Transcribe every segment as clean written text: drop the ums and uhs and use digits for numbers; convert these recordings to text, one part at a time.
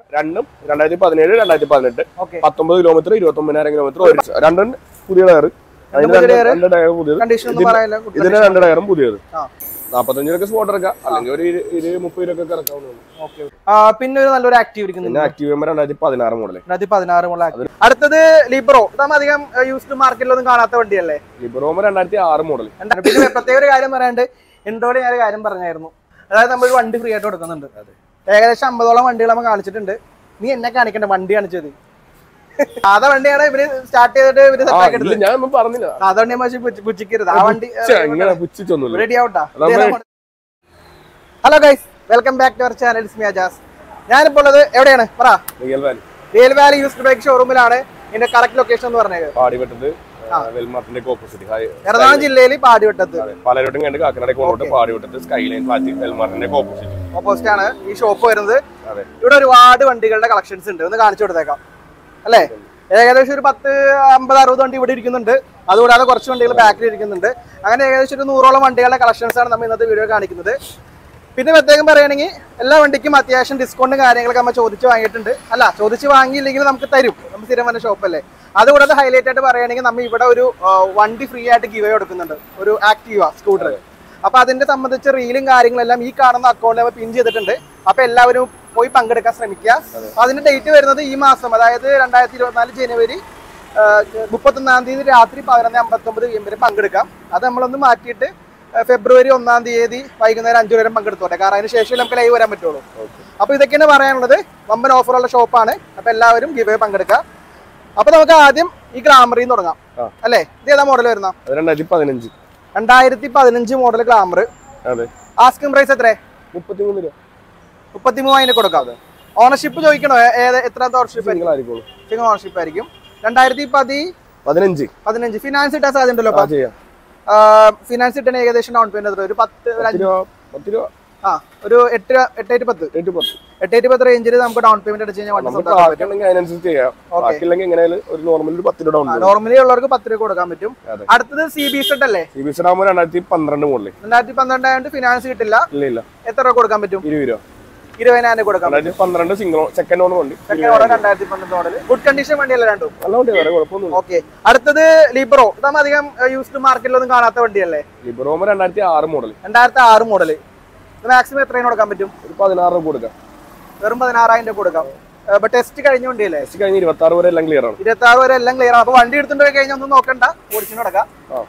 രണ്ടും 2017 2018 19 kilometre 29,000 kilometre രണ്ടും പുതിയ ടയർ. രണ്ട് ടയർ പുതിയത്, ഇതിന്റെ രണ്ട് ടയറും പുതിയത്. 45 രൂപ സ്പോട്ട് ഇറക്കാം, അല്ലെങ്കിൽ ഒരു 20-30 രൂപ ഇറക്കാവുന്നതാണ്. പിന്നെ ഒരു നല്ലൊരു ആക്റ്റീവ് ഇരിക്കുന്നു, ആക്റ്റീവ് 2016 മോഡൽ. 2016 മോഡൽ. അടുത്തത് ലിബ്രോ, അധികം യൂസ്ഡ് മാർക്കറ്റിലൊന്നും കാണാത്ത വണ്ടിയല്ലേ? Libero 2006 model. പിന്നെ പ്രത്യേക ഒരു കാര്യം പറയാണ്ട്, ഇൻട്രോയിൽ ഞാൻ ഒരു കാര്യം പറഞ്ഞായിരുന്നു. അതായത് നമ്മൾ വണ്ടി ഫ്രീ ആയിട്ട് കൊടുക്കുന്നുണ്ട്. ഏകദേശം 50ഓളം വണ്ടികൾ നമ്മൾ കാണിച്ചിട്ടുണ്ട്. നീ എന്നെ കാണിക്കണ്ട, വണ്ടി കാണിച്ചത് സാധാ വണ്ടിയാണ് ഇവര് സ്റ്റാർട്ട് ചെയ്തിട്ട് ഇവര് പറഞ്ഞില്ല. സാധാ വണ്ടി പുച്ഛിക്കരുത്, ആ വണ്ടി റെഡി ആവട്ടാ. Hello guys, welcome back to our channel. It's me Ajas. ഞാനിപ്പോൾ ഉള്ളത് എവിടെയാണ് പറ? റിയൽ വാലി യൂസ്ഡ് ബൈക്ക് ഷോറൂമിലാണ്. ഇതിന്റെ കറക്റ്റ് ലൊക്കേഷൻ എന്ന് പറഞ്ഞത് എറണാകുളം ജില്ലയിൽ പാടിവട്ടത്ത്. ഓപ്പോസിറ്റ് ആണ് ഈ ഷോപ്പ് വരുന്നത്. ഇവിടെ ഒരുപാട് വണ്ടികളുടെ കളക്ഷൻസ് ഉണ്ട്, ഒന്ന് കാണിച്ചു കൊടുത്തേക്കാം അല്ലേ? ഏകദേശം ഒരു 50-60 വണ്ടി ഇവിടെ ഇരിക്കുന്നുണ്ട്. അതുകൂടാതെ കുറച്ച് വണ്ടികൾ ബാക്കിൽ ഇരിക്കുന്നുണ്ട്. അങ്ങനെ ഏകദേശം ഒരു 100ഓളം വണ്ടികളുടെ കളക്ഷൻസ് ആണ് നമ്മൾ ഇന്നത്തെ വീഡിയോ കാണിക്കുന്നത്. പിന്നെ പ്രത്യേകം പറയുകയാണെങ്കിൽ എല്ലാ വണ്ടിക്കും അത്യാവശ്യം ഡിസ്കൗണ്ട് കാര്യങ്ങളൊക്കെ നമ്മൾ ചോദിച്ച് വാങ്ങിയിട്ടുണ്ട്. അല്ല, ചോദിച്ച് വാങ്ങിയില്ലെങ്കിൽ നമുക്ക് തരും, നമ്മൾ സ്ഥിരം വന്ന ഷോപ്പല്ലേ. അതുകൂടാതെ ഹൈലൈറ്റ് ആയിട്ട് പറയുകയാണെങ്കിൽ നമ്മൾ ഇവിടെ ഒരു വണ്ടി ഫ്രീ ആയിട്ട് ഗിവ് അവേ കൊടുക്കുന്നുണ്ട്, ഒരു ആക്റ്റീവ സ്കൂട്ടർ. അപ്പൊ അതിന്റെ സംബന്ധിച്ച് റീലും കാര്യങ്ങളെല്ലാം ഈ കാണുന്ന അക്കൗണ്ടിൽ നമ്മൾ പിൻ ചെയ്തിട്ടുണ്ട്. അപ്പൊ എല്ലാവരും പോയി പങ്കെടുക്കാൻ ശ്രമിക്കുക. അതിന്റെ ഡേറ്റ് വരുന്നത് ഈ മാസം, അതായത് 2024 ജനുവരി 31-ാം തീയതി രാത്രി 11:59 PM വരെ പങ്കെടുക്കാം. അത് നമ്മളൊന്ന് മാറ്റിയിട്ട് ഫെബ്രുവരി 1-ാം തീയതി വൈകുന്നേരം 5 വരെ പങ്കെടുത്തോട്ടെ. കാരണം അതിന് ശേഷം നമുക്ക് ലൈവ് വരാൻ പറ്റുള്ളൂ. അപ്പൊ ഇതൊക്കെയാണ് പറയാനുള്ളത്. വമ്പൻ ഓഫറുള്ള ഷോപ്പാണ്. അപ്പൊ എല്ലാവരും ഗിവ് അവേ പങ്കെടുക്കുക. അപ്പൊ നമുക്ക് ആദ്യം ഈ ഗ്ലാമറിൽ നിന്ന് തുടങ്ങാം അല്ലേ? ഇത് ഏതാ മോഡൽ വരുന്ന? 2015 മോഡൽ ഗ്ലാമർ. ആസ്കിംഗ് പ്രൈസ് എത്ര? 33,000 കൊടുക്കാം. ഓണർഷിപ്പ് ചോദിക്കണോ? എത്രാമത്തെ ഓണർഷിപ്പ് ആയിരിക്കും? സിംഗിൾ ഓണർഷിപ്പ് ആയിരിക്കും. 2015 ഫിനാൻസ് ഇട്ടാൻ സാധ്യത ഉണ്ടല്ലോ. ഫിനാൻസ് ഇട്ടാൻ ഏകദേശം ഡൗൺ പേയ്മെന്റ് ഒരു 8-10 റേഞ്ചിൽ നമുക്ക് ഡൗൺ പേയ്മെന്റ് അടിച്ചു കഴിഞ്ഞാൽ നോർമലി ഉള്ളവർക്ക് 10 രൂപ കൊടുക്കാൻ പറ്റും. അടുത്തത് CB-Z അല്ലേ? 2012 മോഡൽ. 2012 ആയതുകൊണ്ട് ഫിനാൻസ് കിട്ടില്ല. എത്ര രൂപ കൊടുക്കാൻ പറ്റും? 20,000 കൊടുക്കാം. 2012 സെക്കൻഡ് ഓണർ വണ്ടി. 2012 മോഡൽ. ഗുഡ് കണ്ടീഷൻ വണ്ടിയല്ല രണ്ടും? ഓക്കെ. അടുത്തത് ലിബ്രോ. ഇതാകുമ്പോൾ അധികം യൂസ്ഡ് മാർക്കറ്റിലൊന്നും കാണാത്ത വണ്ടിയല്ലേ? Libero 2006 model. 2006 മോഡൽ. മാക്സിമം എത്രയും കൊടുക്കാൻ പറ്റും? ഒരു 16 രൂപ കൊടുക്കാം. വെറും 16,000 രൂപ കൊടുക്കാം. ടെസ്റ്റ് കഴിഞ്ഞ വണ്ടിയല്ലേ? 26 വരെ എല്ലാം ക്ലിയർ ആണ്. 26 വരെ എല്ലാം ക്ലിയർ ആണ്. അപ്പൊ വണ്ടി എടുത്തിട്ട് കഴിഞ്ഞാൽ ഒന്നും നോക്കണ്ട, ഓടിച്ചു നടക്കാം.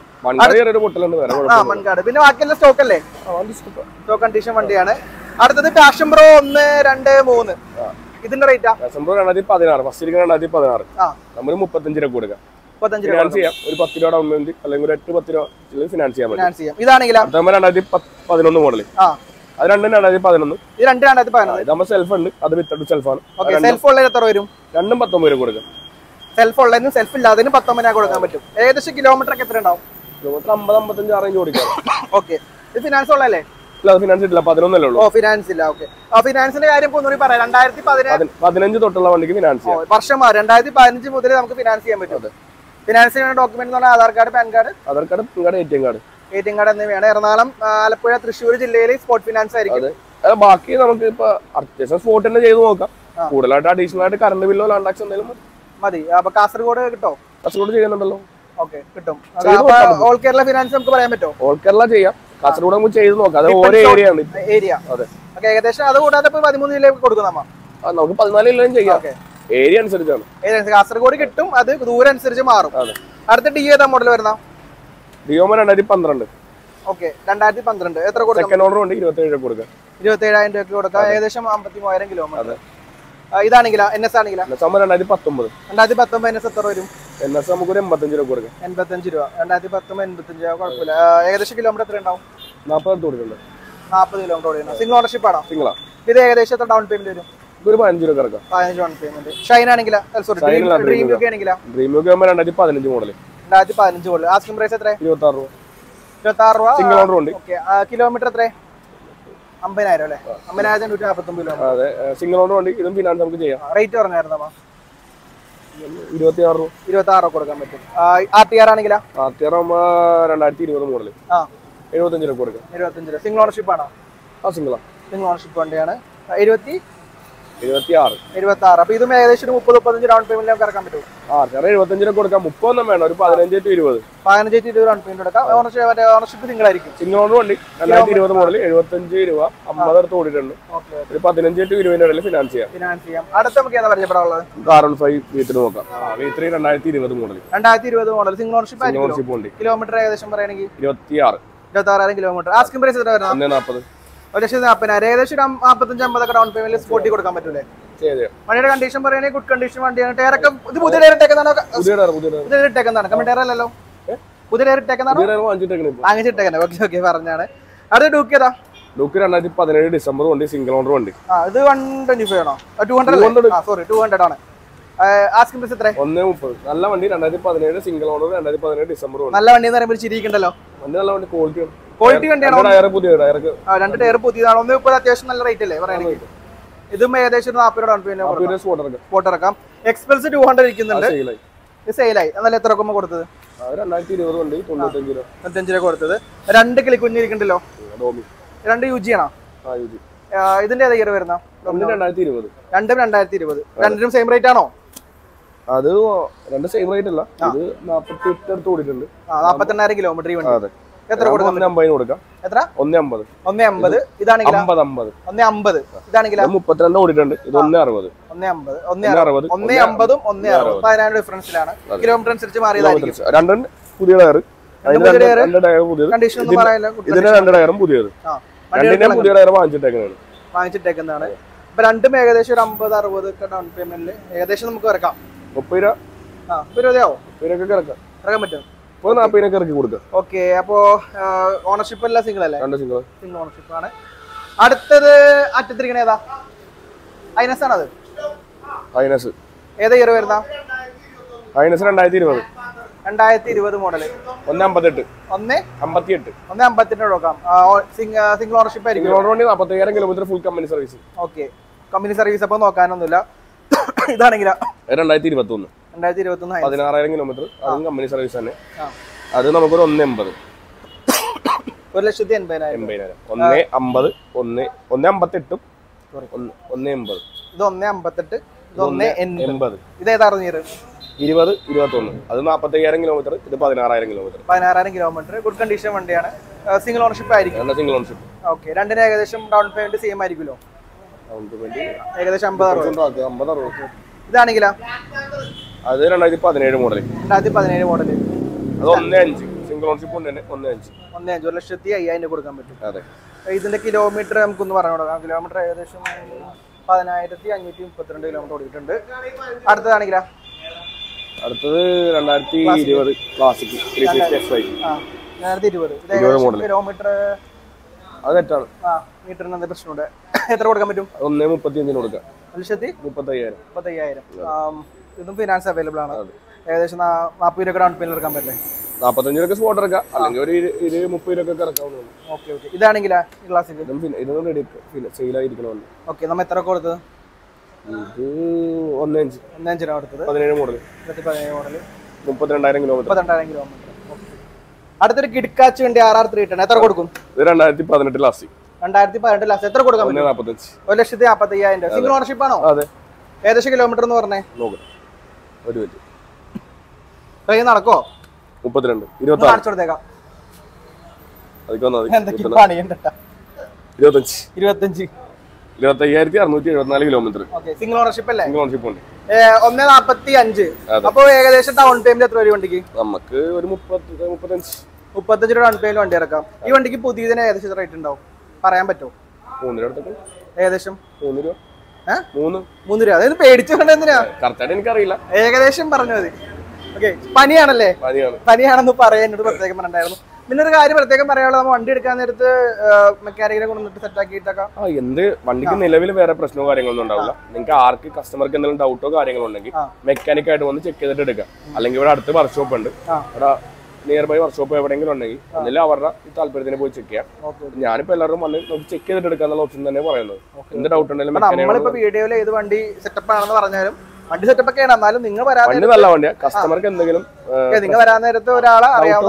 മൺകാട്. പിന്നെ ബാക്കിയെല്ലാം സ്റ്റോക്ക് അല്ലേ? സ്റ്റോക്ക് കണ്ടീഷൻ വണ്ടിയാണ്. അടുത്തത് പാഷൻ പ്രോ 1, 2, 3. ഇതിന്റെ റേറ്റാ? Passion pro 2016 first 2016. നമ്മൾ 35 രൂപ കൊടുക്കാം. 35 രൂപ ചെയ്യാം. ഒരു 10 രൂപ ഡൗൺ പേയ്മെന്റ് അല്ലെങ്കിൽ ഒരു 8-10 രൂപ ഫിനാൻസ് ചെയ്യാൻ പറ്റും. ഇതാണെങ്കിലോ 2011 മോഡൽ. അത് രണ്ടും 2011. ഇത് 2011. ഇതാകുമ്പോൾ സെൽഫ് ഉണ്ട്, അത് വിത്തൗട്ട് സെൽഫാണ്. സെൽഫ് ഉള്ളതിന് എത്ര വരും? രണ്ടും 19 രൂപ കൊടുക്കാം. സെൽഫ് ഉള്ളതിനും സെൽഫ് ഇല്ലാതിനും 19 കൊടുക്കാൻ പറ്റും. ഏകദേശം കിലോമീറ്റർ ഒക്കെ എത്ര ഉണ്ടാവും? കിലോമീറ്റർ 50-55 റേഞ്ച് കൊടുക്കാം. ഓക്കെ. ഇത് ഫിനാൻസ് ഉള്ളല്ലേ? ഫിനാൻസ് ഇല്ല, 11 ഉള്ളൂ. ഫിനാൻസ് ഇല്ല. ഓക്കെ. ഫിനാൻസിന്റെ കാര്യം ഒന്നുകൂടി പറയാം. 2015 തൊട്ടുള്ള വണ്ടിക്ക് ഫിനാൻസ് വർഷം 2015 മുതൽ നമുക്ക് ഫിനാൻസ് ചെയ്യാൻ പറ്റും. ഫിനാൻസ് ചെയ്യുന്ന ഡോക്യുമെന്റ് എന്ന് പറഞ്ഞാൽ Aadhaar card, PAN card, ATM card എന്നിവയാണ്. എറണാകുളം, ആലപ്പുഴ, തൃശ്ശൂർ ജില്ലയിൽ സ്പോട്ട് ഫിനാൻസ് ആയിരിക്കും. ബാക്കി നമുക്ക് ഇപ്പൊ അത്യാവശ്യം സ്പോട്ട് തന്നെ ചെയ്ത് നോക്കാം. കൂടുതലായിട്ട് അഡീഷണൽ ആയിട്ട് കറണ്ട് ബില്ലോ ലാൻഡ് ടാക്സ് എന്തെങ്കിലും മതി. അപ്പൊ കാസർഗോഡ് കിട്ടോ? കാസർഗോഡ് ചെയ്യുന്നുണ്ടല്ലോ. ഓക്കെ, കിട്ടും. ഓൾ കേരള ഫിനാൻസ് നമുക്ക് പറയാൻ പറ്റുമോ? ഓൾ കേരള ചെയ്യാം. കാസർഗോഡ് നമുക്ക് ചെയ്ത് നോക്കാം. അത് ഓരോ ഏരിയ ആണ്. അതെ. ഏകദേശം അത് കൂടാതെ 13 ജില്ലയിൽ കൊടുക്കും നമ്മ. നമുക്ക് 14 ജില്ലയിലും ചെയ്യാം. ഏരിയ അനുസരിച്ചാണ്. കാസർഗോഡ് കിട്ടും, അത് ദൂരം അനുസരിച്ച് മാറും. അടുത്ത ഡി ഏതാ മോഡൽ വരുന്ന? ഡിയോ 2012. ഓക്കെ. 2012 എത്ര കൊടുക്കാം? സെക്കൻഡ് ഓർഡർ ഉണ്ട്. 27 കൊടുക്കാം. 27,000 രൂപ കൊടുക്കാം. ഏകദേശം 53,000 കിലോമീറ്റർ. ഇതാണെങ്കിലോ? NS ആണെങ്കിലോ? 2019. 2019 NS എത്ര വരും? NS നമുക്ക് ഒരു 85 രൂപ കൊടുക്കാം. 85 രൂപ. 2019 85 രൂപ കുഴപ്പമില്ല. ഏകദേശം കിലോമീറ്റർ എത്ര ഉണ്ടാവും? 40 കൊടുക്കുന്നുണ്ട്. 40 കിലോമീറ്റർ ഓടിക്കണം. സിംഗിൾ ഓണർഷിപ്പ് ആണോ? സിംഗിളാ. ഇത് ഏകദേശം എത്ര ഡൗൺ പേയ്മെന്റ് വരും? ഒരു 15 രൂപ കിടക്കാം. 15 ഡൗൺ പേയ്മെന്റ്. ഷൈൻ ആണെങ്കിലോ? സോറി, ഡ്രീം യുക്കെ ആണെങ്കിലോ? Dream Yuga 2015 model. 2015 model. Asking price എത്ര? 26 രൂപ. 26 രൂപ. സിംഗിൾ ഓണർ ഉണ്ട്. ഓക്കെ. കിലോമീറ്റർ എത്ര? 50,000 അല്ലേ? 50,149 കിലോമീറ്റർ. അതെ, സിംഗിൾ ഓണർ ഉണ്ട്. ഇതും ഫിനാൻസ് നമുക്ക് ചെയ്യാം. റേറ്റ് പറഞ്ഞായിരുന്നോ? 26 രൂപ. 26 രൂപ കൊടുക്കാൻ പറ്റും. RTR ആണെങ്കിലോ? RTR 2020 model. 75 രൂപ കൊടുക്കാം. 75 രൂപ. സിംഗിൾ ഓണർഷിപ്പ് ആണോ? സിംഗിളാ. സിംഗിൾ ഓണർഷിപ്പ് വണ്ടിയാണ്. 20 26. 26. അപ്പൊ ഇതും ഏകദേശം 30-35 ഡൗൺ പേയ്മെന്റ് നമുക്ക് ഇറക്കാൻ പറ്റും. ചേട്ടാ 25 കൊടുക്കാം, 30 വേണം, ഒരു 15-20. 15-20 ഡൗൺ പേയ്മെന്റ് എടുക്കാം. ഓണർഷിപ്പ് സിംഗിൾ ആയിരിക്കും. സിംഗിൾ ഓണർ വണ്ടി 2020 മോഡൽ 75 രൂപ 50 അടുത്ത് ഓടിയിട്ടുണ്ട്. ഒരു 15-20 ഇടയിൽ ഫിനാൻസ് ചെയ്യാം. അടുത്ത നമുക്ക് ഏതാ പരിചയപ്പെടാനുള്ളത്? R15 V3 നോക്കാം. V3 2020 model. 2020 model single ownership ആയിരിക്കും. കിലോമീറ്റർ ഏകദേശം പറയുകയാണെങ്കിൽ 26,000 കിലോമീറ്റർ. ആസ്കിംഗ് പ്രൈസ് എത്ര വരുന്നത്? 1,40,000. 1,40,000. ഏകദേശം 45-50 ഡൗൺ പേയ്മെന്റ് സ്പോട്ടി കൊടുക്കാൻ പറ്റൂലേ? വണ്ടിയുടെ കണ്ടീഷൻ പറയുകയാണെങ്കിൽ ഗുഡ് കണ്ടീഷൻ വണ്ടിയാണ്. ടയറൊക്കെ ഇത് പുതിയ ടയർ ഇട്ടേക്കുന്നതാണോ? പുതിയ ഇട്ടേക്കുന്നതാണ്. കമ്പനി ടയർ അല്ലല്ലോ, പുതിയ ടയർ ഇട്ടേക്കുന്നതാണോ? വാങ്ങിച്ചിട്ടേക്കുന്നത്. ഓക്കെ പറഞ്ഞാണ്. അടുത്ത ഡൂക്ക് ഏതാ? ഡൂക്ക് 2017 ഡിസംബർ വണ്ടി, സിംഗിൾ ഓണർ വണ്ടി. ഇത് 125 ആണോ? 200 സോറി 200 ആണ്. ആസ്കിംഗ് പ്രൈസ് എത്ര? 1,30,000. നല്ല വണ്ടി 2017 സിംഗിൾ ഓണർ 2017 ഡിസംബർ വണ്ടി. നല്ല വണ്ടി എന്ന് പറയുമ്പോൾ ചിരിക്കണ്ടല്ലോ. വണ്ടി നല്ല വണ്ടി, ക്വാളിറ്റി വണ്ടിയാണോ? ടയർ പുതിയ ടയർക്ക് 2 ടയർ പുതിയതാണ്. 1,30,000 അത്യാവശ്യം നല്ല റേറ്റ് അല്ലേ പറയുകയാണെങ്കിൽ? ഇതും ഏകദേശം 40 ഡൗൺ പേയ്മെന്റ് സ്പോട്ട് ഇറക്കാം. എക്സ്പെൽസ് 200 ഇരിക്കുന്നുണ്ട്. ഇത് സെയിലായി. എന്നാലും എത്ര രൂപ കൊടുത്തത്? 2020 വണ്ടി 95 രൂപ കൊടുത്തത്. 2 കിളിക്കുഞ്ഞിരിക്കണ്ടല്ലോ. 2 UG ആണോ? ഇതിന്റെ ഏതാ ഇയർ വരുന്ന? 2020. രണ്ടും 2020. രണ്ടിനും സെയിം റേറ്റ് ആണോ? അത് രണ്ട് സെയിം റേറ്റ് അല്ല. ഇത് 48 അടുത്ത് ഓടിയിട്ടുണ്ട്. 48,000 കിലോമീറ്റർ ഈ വണ്ടി. എത്ര കൊടുക്കാം? 1,50,000 കൊടുക്കാം. എത്ര? 1,50,000. 1,50. ഇതാണെങ്കിൽ 50. 1,50. ഇതാണെങ്കിൽ 32 ഓടിയിട്ടുണ്ട്. ഇത് 1,60. 1,50. 1,50 1,60. 10,000 ഡിഫറൻസിലാണ്. കിലോമീറ്റർ അനുസരിച്ച് മാറിയതായിരിക്കും. രണ്ടും പുതിയ ടയർ. രണ്ട് ടയർ പുതിയത്. കണ്ടീഷൻ ഒന്നും പറയാനില്ല. ഇതിന്റെ 2 ടയറും പുതിയത്. രണ്ടിന്റെയും പുതിയ ടയർ വാങ്ങിച്ചിട്ടേക്കുന്നതാണ്. ഇപ്പൊ രണ്ടും ഏകദേശം 50-60 ഒക്കെ ഡൗൺ പേയ്മെന്റിൽ ഏകദേശം നമുക്ക് ഇറക്കാം. 30 രൂപ. 30 രൂപയാവും ഇറക്കാൻ പറ്റും. 40 ഇറക്കി കൊടുക്കാം. ഓക്കെ. അപ്പോ ഓണർഷിപ്പ് അല്ല സിംഗിൾ അല്ലേ? സിംഗിൾ ഓണർഷിപ്പ് ആണ്. അടുത്തത് അറ്റത്തിരിക്കണ ഏതാ? ഐനസ് ആണത്? ഐനസ് ഏതാ ഇയർ വരുന്ന? ഐനസ് 2020. 2020 മോഡല്. 1,58. 1,58 കൊടുക്കാം. സിംഗിൾ ഓണർഷിപ്പ് ആയിരിക്കും. 45,000 kilometre full company service. Okay. Company service അപ്പൊ നോക്കാനൊന്നുമില്ല. ഇതാണെങ്കിലോ 2021 16,000 കിലോമീറ്റർ, അതും കമ്പനി സർവീസ് തന്നെ. അത് നമുക്കൊരു 1,80,000. 1,80,000. 1,50,000. 1,58. 1,80,000. ഇത് 1,58. ഇത് 1,80,000. ഇത് ഏതായിരുന്നു ഇയർ? 2021. അത് 45,000 കിലോമീറ്റർ. ഇത് 16,000 കിലോമീറ്റർ. 16,000 കിലോമീറ്റർ. ഗുഡ് കണ്ടീഷൻ വണ്ടിയാണ്. സിംഗിൾ ഓണർഷിപ്പ് ആയിരിക്കും. Single ownership. ഓക്കെ. രണ്ടിന് ഏകദേശം ഡൗൺ പേയ്മെന്റ് സെയിം ആയിരിക്കുമല്ലോ? ഏകദേശം 50-60. ഇതാണെങ്കിലോ? അത് 2017 മോഡൽ. 2017 മോഡല്. അത് 1,5. സിംഗിൾ ഓണർഷിപ്പ് ഉണ്ട് തന്നെ. 1,5. 1,05,000 കൊടുക്കാൻ പറ്റും. അതെ. ഇതിന്റെ കിലോമീറ്റർ നമുക്കൊന്ന് പറഞ്ഞു കൊടുക്കാം. കിലോമീറ്റർ ഏകദേശം 10,532 കിലോമീറ്റർ ഓടിയിട്ടുണ്ട്. അടുത്തതാണെങ്കിലോ? അടുത്തത് 2020 ക്ലാസിക് 360 2020 കിലോമീറ്റർ. അത് തെറ്റാണ്. മീറ്ററിന് എന്താ പ്രശ്നമുണ്ട്? എത്ര കൊടുക്കാൻ പറ്റും? 1,35 കൊടുക്കാം. 1,35,000. ഇതും ഫിനാൻസ് അവൈലബിൾ ആണ്. ഏകദേശം 40 രൂപ ഡൗൺ പേയ്മെന്റ് എടുക്കാൻ പറ്റില്ലേ? 45 രൂപ സ്പോട്ട് ഇറക്കാം, അല്ലെങ്കിൽ ഒരു 20-30 രൂപ ഇറക്കാവുന്നതാണ്. ഓക്കെ. ഇതാണെങ്കിലാ ഈ ക്ലാസിക്? ഇതൊന്നും റെഡി സെയിലായിരിക്കണമല്ലോ. ഓക്കെ. നമ്മ എത്ര കൊടുത്തത്? ഇത് 1,5 രൂപ കൊടുത്തത്. 17 മോഡൽ. 17 മോഡൽ. 32,000 കിലോമീറ്റർ. 32,000 കിലോമീറ്റർ. അടുത്തൊരു കിഡ്കാച്ച് വണ്ടി RR3 എത്ര കൊടുക്കും? ഇത് 2018 ലാസ്റ്റ്. 2018 ലാസ്റ്റ്. എത്ര കൊടുക്കാൻ പറ്റും? 1,45. 1,45,000. സിംഗിൾ ഓണർഷിപ്പ് ആണോ? അതെ. ഏകദേശം കിലോമീറ്റർ എന്ന് പറഞ്ഞേ? ഒരു മിനിറ്റ്. ട്രെയിൻ നടക്കോ? 32. 26. കാണിച്ചു കൊടുത്തേക്കാം. 25. 25,674 കിലോമീറ്റർ. സിംഗിൾ ഓണർഷിപ്പ് അല്ലേ? സിംഗിൾ ഓണർഷിപ്പ് ഉണ്ട്. 1,45. അപ്പൊ ഏകദേശം ഡൗൺ പേയ്മെന്റ് എത്ര വരും വണ്ടിക്ക്? നമുക്ക് ഒരു 35 രൂപ ഡൗൺ പേയ്മെന്റ് വണ്ടി ഇറക്കാം. ഈ വണ്ടിക്ക് പുതിയതിന് ഏകദേശം റേറ്റ് ഉണ്ടാവും, പറയാൻ പറ്റുമോ? 3 രൂപ. ഏകദേശം 3 രൂപ. 3 രൂപ. അതായത് പേടിച്ചു എന്തിനാ? കറക്റ്റായിട്ട് എനിക്കറിയില്ല, ഏകദേശം പറഞ്ഞു മതി. ഓക്കെ. പനിയാണല്ലേ? പനിയാണെന്ന് പറയാൻ എന്നോട് പ്രത്യേകം പറഞ്ഞിട്ടുണ്ടായിരുന്നു. പിന്നെ ഒരു കാര്യം പ്രത്യേകം പറയാനുള്ളത്, നമ്മൾ വണ്ടി എടുക്കാൻ നേരത്ത് മെക്കാനിക്കിനെ കൊണ്ടുവന്നിട്ട് സെറ്റ് ആക്കിയിട്ടൊക്കെ എന്ത് വണ്ടിക്ക് നിലവിൽ വേറെ പ്രശ്നമോ കാര്യങ്ങളൊന്നും ഉണ്ടാവില്ല. നിങ്ങൾക്ക് ആർക്ക് കസ്റ്റമർക്ക് എന്തെങ്കിലും ഡൗട്ടോ കാര്യങ്ങളോ ഉണ്ടെങ്കിൽ മെക്കാനിക്കായിട്ട് വന്ന് ചെക്ക് ചെയ്തിട്ട് എടുക്കാം. അല്ലെങ്കിൽ ഇവിടെ അടുത്ത് വർക്ക്ഷോപ്പ് ഉണ്ട്, ഇവിടെ നിയർ ബൈ വർക്ക്ഷോപ്പ് എവിടെയെങ്കിലും ഉണ്ടെങ്കിൽ അതിൽ അവരുടെ താല്പര്യത്തിന് പോയി ചെക്ക് ചെയ്യാം. ഞാനിപ്പോ എല്ലാവരും വന്ന് നമുക്ക് ചെക്ക് ചെയ്തിട്ട് എടുക്കാന്നുള്ള ഓപ്ഷൻ തന്നെ പറയുന്നത്. എന്ത് ഡൗട്ട് ഉണ്ടെങ്കിലും നമ്മളിപ്പോ വീഡിയോയിൽ ഏത് വണ്ടി സെറ്റപ്പ് ആണെന്ന് പറഞ്ഞാലും വണ്ടി സെറ്റപ്പ് ഒക്കെയാണ്, എന്നാലും നിങ്ങൾ വണ്ടി നല്ല വണ്ടിയാ. കസ്റ്റമർക്ക് എന്തെങ്കിലും നിങ്ങൾ വരാൻ നേരത്ത് ഒരാളെ അറിയാവുന്ന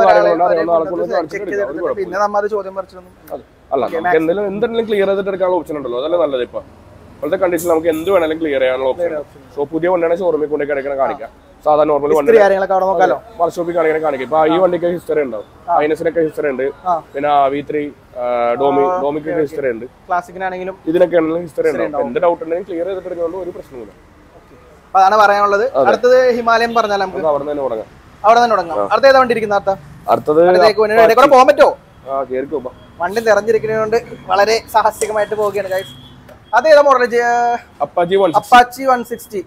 പിന്നെ നമ്മൾ ചോദ്യം പറിച്ചൊന്നും അല്ല, നമുക്ക് എന്തെങ്കിലും ക്ലിയർ ചെയ്തിട്ട് എടുക്കാനുള്ള ഓപ്ഷൻ ഉണ്ടല്ലോ, അതല്ലേ നല്ലത്. ഇപ്പൊ ഇപ്പോഴത്തെ കണ്ടീഷൻ നമുക്ക് എന്ത് വേണമെങ്കിലും ക്ലിയർ ചെയ്യാനുള്ള ഓപ്ഷൻ. സോ പുതിയ വണ്ടിയാണ് ഷോറൂമിൽ കൊണ്ട് കിടക്കണം കാണിക്കാം. സാധാരണ നോർമൽ വണ്ടി വർക്ക്ഷോപ്പിൽ കാണിക്കാൻ കാണിക്കും. ഇപ്പൊ ഈ വണ്ടിക്ക് ഹിസ്റ്ററി ഉണ്ടാവും, ഐനസിനൊക്കെ ഹിസ്റ്ററി ഉണ്ട്, പിന്നെ V3 ഡോമിക്ക് ഹിസ്റ്ററി ഉണ്ട്, ക്ലാസിക്കിനാണെങ്കിലും ഇതിനൊക്കെ ഹിസ്റ്ററി ഉണ്ടാവും. എന്ത് ഡൗട്ട് ഉണ്ടെങ്കിലും ക്ലിയർ ചെയ്തിട്ട് എടുക്കുന്നതുകൊണ്ട് ഒരു പ്രശ്നമില്ല. അതാണ് പറയാനുള്ളത്. അടുത്തത് ഹിമാലയൻ പറഞ്ഞാൽ നമുക്ക് അവിടെ തന്നെ തുടങ്ങാം. അവിടെ തന്നെ തുടങ്ങാം. അടുത്ത ഏതാ വണ്ടി ഇരിക്കുന്ന? അടുത്തത് പോകാൻ പറ്റുമോ? വണ്ടി നിറഞ്ഞിരിക്കുന്നതുകൊണ്ട് വളരെ സാഹസികമായിട്ട് പോവുകയാണ് ഗൈസ്. അതേതാ മോഡൽ? അപ്പാച്ചി 160